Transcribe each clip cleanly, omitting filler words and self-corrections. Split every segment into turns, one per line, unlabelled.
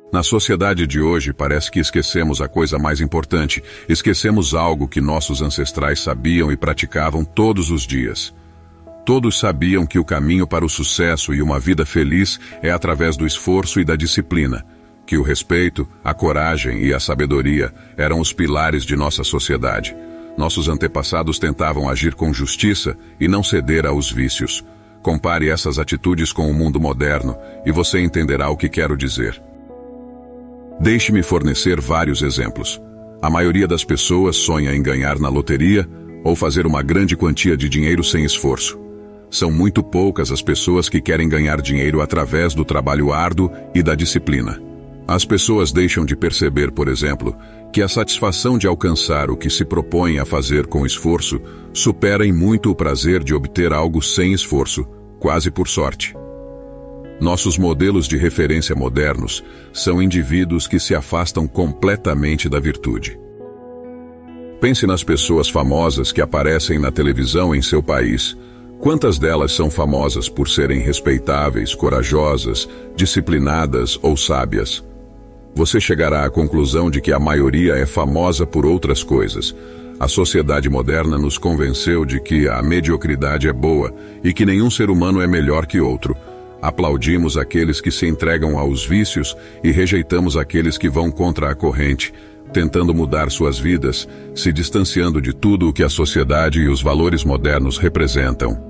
Na sociedade de hoje, parece que esquecemos a coisa mais importante, esquecemos algo que nossos ancestrais sabiam e praticavam todos os dias. Todos sabiam que o caminho para o sucesso e uma vida feliz é através do esforço e da disciplina, que o respeito, a coragem e a sabedoria eram os pilares de nossa sociedade. Nossos antepassados tentavam agir com justiça e não ceder aos vícios. Compare essas atitudes com o mundo moderno e você entenderá o que quero dizer. Deixe-me fornecer vários exemplos. A maioria das pessoas sonha em ganhar na loteria ou fazer uma grande quantia de dinheiro sem esforço. São muito poucas as pessoas que querem ganhar dinheiro através do trabalho árduo e da disciplina. As pessoas deixam de perceber, por exemplo, que a satisfação de alcançar o que se propõem a fazer com esforço supera em muito o prazer de obter algo sem esforço, quase por sorte. Nossos modelos de referência modernos são indivíduos que se afastam completamente da virtude. Pense nas pessoas famosas que aparecem na televisão em seu país. Quantas delas são famosas por serem respeitáveis, corajosas, disciplinadas ou sábias? Você chegará à conclusão de que a maioria é famosa por outras coisas. A sociedade moderna nos convenceu de que a mediocridade é boa e que nenhum ser humano é melhor que outro. Aplaudimos aqueles que se entregam aos vícios e rejeitamos aqueles que vão contra a corrente, tentando mudar suas vidas, se distanciando de tudo o que a sociedade e os valores modernos representam.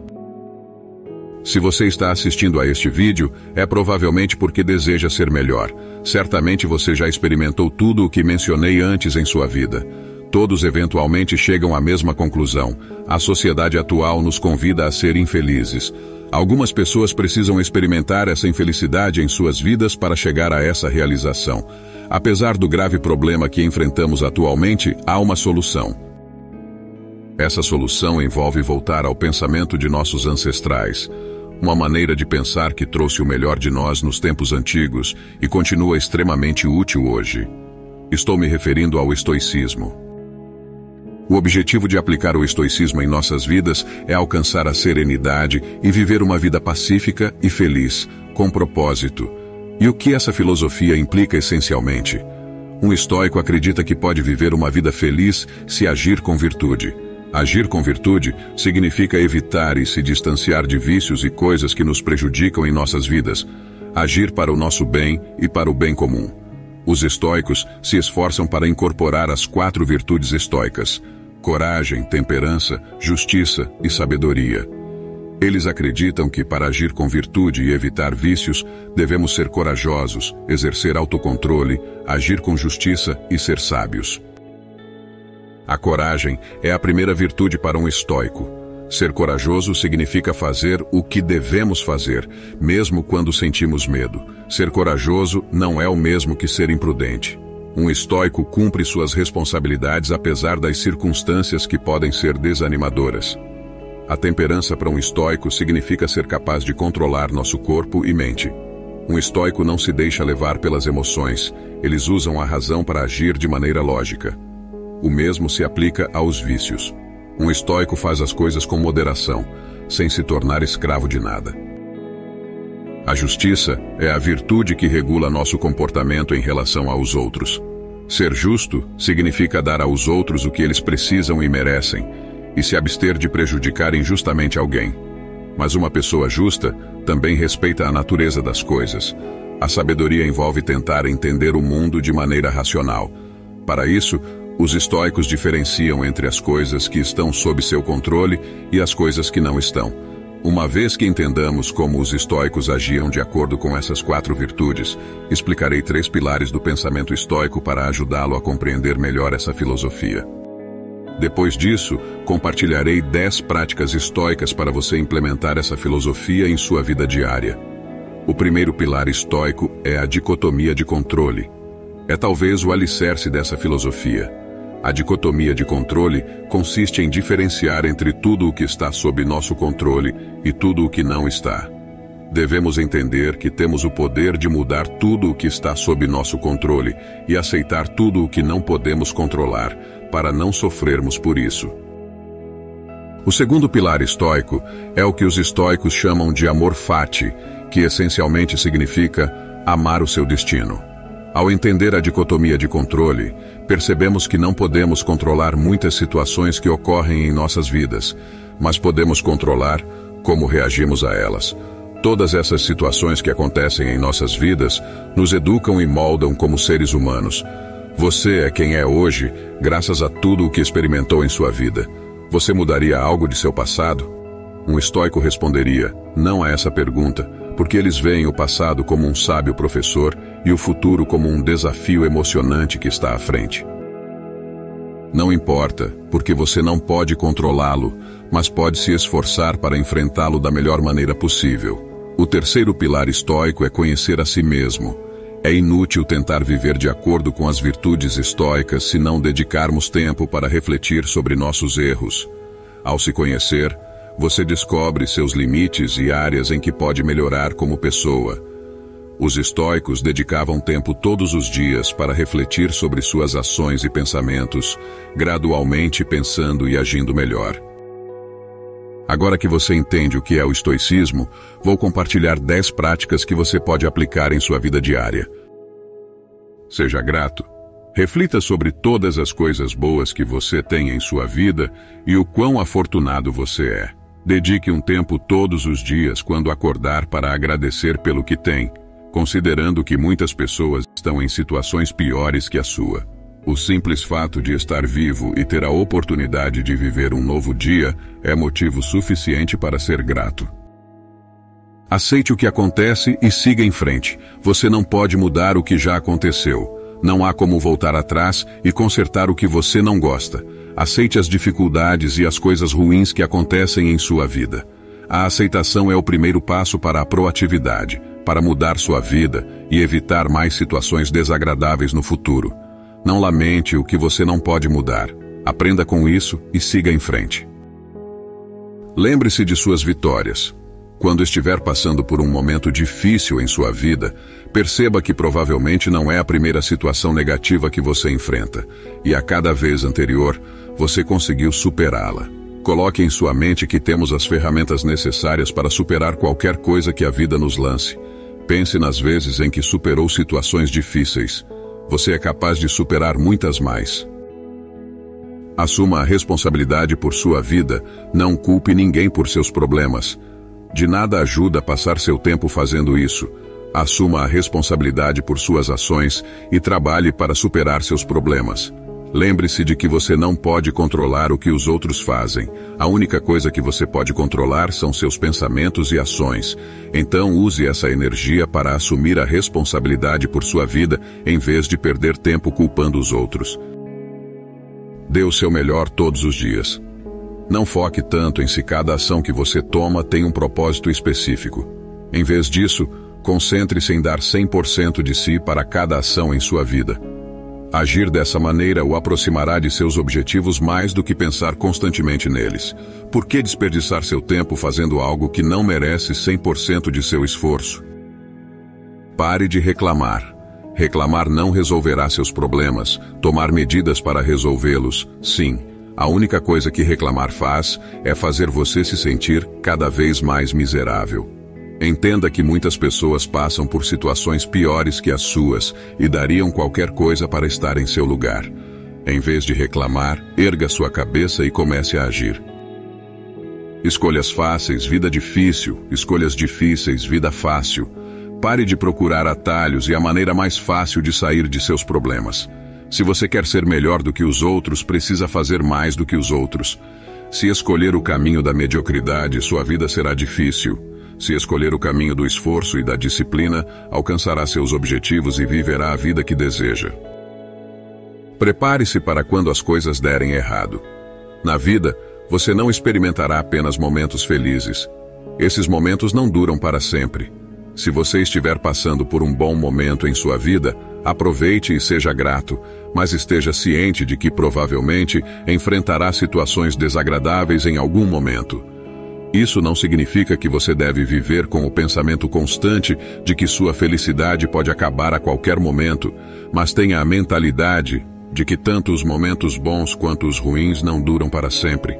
Se você está assistindo a este vídeo, é provavelmente porque deseja ser melhor. Certamente você já experimentou tudo o que mencionei antes em sua vida. Todos eventualmente chegam à mesma conclusão. A sociedade atual nos convida a ser infelizes. Algumas pessoas precisam experimentar essa infelicidade em suas vidas para chegar a essa realização. Apesar do grave problema que enfrentamos atualmente, há uma solução. Essa solução envolve voltar ao pensamento de nossos ancestrais. Uma maneira de pensar que trouxe o melhor de nós nos tempos antigos e continua extremamente útil hoje. Estou me referindo ao estoicismo. O objetivo de aplicar o estoicismo em nossas vidas é alcançar a serenidade e viver uma vida pacífica e feliz, com propósito. E o que essa filosofia implica essencialmente? Um estoico acredita que pode viver uma vida feliz se agir com virtude. Agir com virtude significa evitar e se distanciar de vícios e coisas que nos prejudicam em nossas vidas. Agir para o nosso bem e para o bem comum. Os estoicos se esforçam para incorporar as 4 virtudes estoicas: coragem, temperança, justiça e sabedoria. Eles acreditam que para agir com virtude e evitar vícios, devemos ser corajosos, exercer autocontrole, agir com justiça e ser sábios. A coragem é a primeira virtude para um estoico. Ser corajoso significa fazer o que devemos fazer, mesmo quando sentimos medo. Ser corajoso não é o mesmo que ser imprudente. Um estoico cumpre suas responsabilidades apesar das circunstâncias que podem ser desanimadoras. A temperança para um estoico significa ser capaz de controlar nosso corpo e mente. Um estoico não se deixa levar pelas emoções, eles usam a razão para agir de maneira lógica. O mesmo se aplica aos vícios. Um estoico faz as coisas com moderação, sem se tornar escravo de nada. A justiça é a virtude que regula nosso comportamento em relação aos outros. Ser justo significa dar aos outros o que eles precisam e merecem, e se abster de prejudicar injustamente alguém. Mas uma pessoa justa também respeita a natureza das coisas. A sabedoria envolve tentar entender o mundo de maneira racional. Para isso, os estoicos diferenciam entre as coisas que estão sob seu controle e as coisas que não estão. Uma vez que entendamos como os estoicos agiam de acordo com essas 4 virtudes, explicarei 3 pilares do pensamento estoico para ajudá-lo a compreender melhor essa filosofia. Depois disso, compartilharei 10 práticas estoicas para você implementar essa filosofia em sua vida diária. O primeiro pilar estoico é a dicotomia de controle. É talvez o alicerce dessa filosofia. A dicotomia de controle consiste em diferenciar entre tudo o que está sob nosso controle e tudo o que não está. Devemos entender que temos o poder de mudar tudo o que está sob nosso controle e aceitar tudo o que não podemos controlar, para não sofrermos por isso. O segundo pilar estoico é o que os estoicos chamam de amor fati, que essencialmente significa amar o seu destino. Ao entender a dicotomia de controle, percebemos que não podemos controlar muitas situações que ocorrem em nossas vidas, mas podemos controlar como reagimos a elas. Todas essas situações que acontecem em nossas vidas nos educam e moldam como seres humanos. Você é quem é hoje, graças a tudo o que experimentou em sua vida. Você mudaria algo de seu passado? Um estoico responderia, não a essa pergunta, porque eles veem o passado como um sábio professor e o futuro como um desafio emocionante que está à frente. Não importa, porque você não pode controlá-lo, mas pode se esforçar para enfrentá-lo da melhor maneira possível. O terceiro pilar estoico é conhecer a si mesmo. É inútil tentar viver de acordo com as virtudes estoicas se não dedicarmos tempo para refletir sobre nossos erros. Ao se conhecer, você descobre seus limites e áreas em que pode melhorar como pessoa. Os estoicos dedicavam tempo todos os dias para refletir sobre suas ações e pensamentos, gradualmente pensando e agindo melhor. Agora que você entende o que é o estoicismo, vou compartilhar 10 práticas que você pode aplicar em sua vida diária. Seja grato. Reflita sobre todas as coisas boas que você tem em sua vida e o quão afortunado você é. Dedique um tempo todos os dias quando acordar para agradecer pelo que tem, considerando que muitas pessoas estão em situações piores que a sua. O simples fato de estar vivo e ter a oportunidade de viver um novo dia é motivo suficiente para ser grato. Aceite o que acontece e siga em frente. Você não pode mudar o que já aconteceu. Não há como voltar atrás e consertar o que você não gosta. Aceite as dificuldades e as coisas ruins que acontecem em sua vida. A aceitação é o primeiro passo para a proatividade, para mudar sua vida e evitar mais situações desagradáveis no futuro. Não lamente o que você não pode mudar. Aprenda com isso e siga em frente. Lembre-se de suas vitórias. Quando estiver passando por um momento difícil em sua vida, perceba que provavelmente não é a primeira situação negativa que você enfrenta, e a cada vez anterior, você conseguiu superá-la. Coloque em sua mente que temos as ferramentas necessárias para superar qualquer coisa que a vida nos lance. Pense nas vezes em que superou situações difíceis. Você é capaz de superar muitas mais. Assuma a responsabilidade por sua vida, não culpe ninguém por seus problemas. De nada ajuda passar seu tempo fazendo isso. Assuma a responsabilidade por suas ações e trabalhe para superar seus problemas. Lembre-se de que você não pode controlar o que os outros fazem. A única coisa que você pode controlar são seus pensamentos e ações. Então use essa energia para assumir a responsabilidade por sua vida, em vez de perder tempo culpando os outros. Dê o seu melhor todos os dias. Não foque tanto em se cada ação que você toma tem um propósito específico. Em vez disso, concentre-se em dar 100% de si para cada ação em sua vida. Agir dessa maneira o aproximará de seus objetivos mais do que pensar constantemente neles. Por que desperdiçar seu tempo fazendo algo que não merece 100% de seu esforço? Pare de reclamar. Reclamar não resolverá seus problemas. Tomar medidas para resolvê-los, sim. A única coisa que reclamar faz é fazer você se sentir cada vez mais miserável. Entenda que muitas pessoas passam por situações piores que as suas e dariam qualquer coisa para estar em seu lugar. Em vez de reclamar, erga sua cabeça e comece a agir. Escolhas fáceis, vida difícil. Escolhas difíceis, vida fácil. Pare de procurar atalhos e a maneira mais fácil de sair de seus problemas. Se você quer ser melhor do que os outros, precisa fazer mais do que os outros. Se escolher o caminho da mediocridade, sua vida será difícil. Se escolher o caminho do esforço e da disciplina, alcançará seus objetivos e viverá a vida que deseja. Prepare-se para quando as coisas derem errado. Na vida, você não experimentará apenas momentos felizes. Esses momentos não duram para sempre. Se você estiver passando por um bom momento em sua vida, aproveite e seja grato, mas esteja ciente de que provavelmente enfrentará situações desagradáveis em algum momento. Isso não significa que você deve viver com o pensamento constante de que sua felicidade pode acabar a qualquer momento, mas tenha a mentalidade de que tanto os momentos bons quanto os ruins não duram para sempre.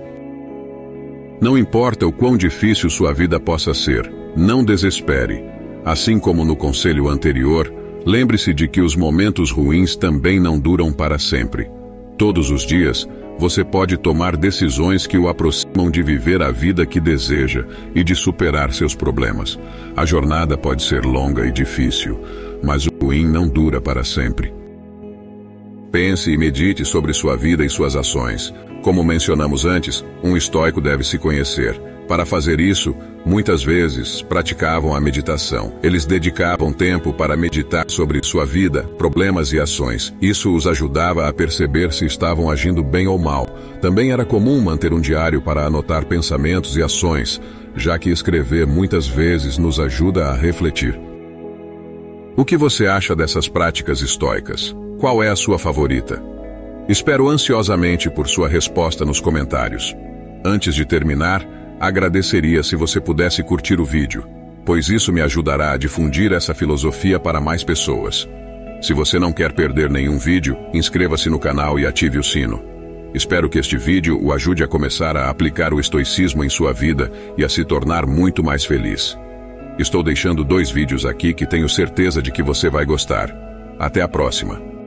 Não importa o quão difícil sua vida possa ser, não desespere. Assim como no conselho anterior, Lembre-se de que os momentos ruins também não duram para sempre. Todos os dias, você pode tomar decisões que o aproximam de viver a vida que deseja e de superar seus problemas. A jornada pode ser longa e difícil, mas o ruim não dura para sempre. Pense e medite sobre sua vida e suas ações. Como mencionamos antes, um estoico deve se conhecer. Para fazer isso, muitas vezes praticavam a meditação. Eles dedicavam tempo para meditar sobre sua vida, problemas e ações. Isso os ajudava a perceber se estavam agindo bem ou mal. Também era comum manter um diário para anotar pensamentos e ações, já que escrever muitas vezes nos ajuda a refletir. O que você acha dessas práticas estoicas? Qual é a sua favorita? Espero ansiosamente por sua resposta nos comentários. Antes de terminar, agradeceria se você pudesse curtir o vídeo, pois isso me ajudará a difundir essa filosofia para mais pessoas. Se você não quer perder nenhum vídeo, inscreva-se no canal e ative o sino. Espero que este vídeo o ajude a começar a aplicar o estoicismo em sua vida e a se tornar muito mais feliz. Estou deixando 2 vídeos aqui que tenho certeza de que você vai gostar. Até a próxima!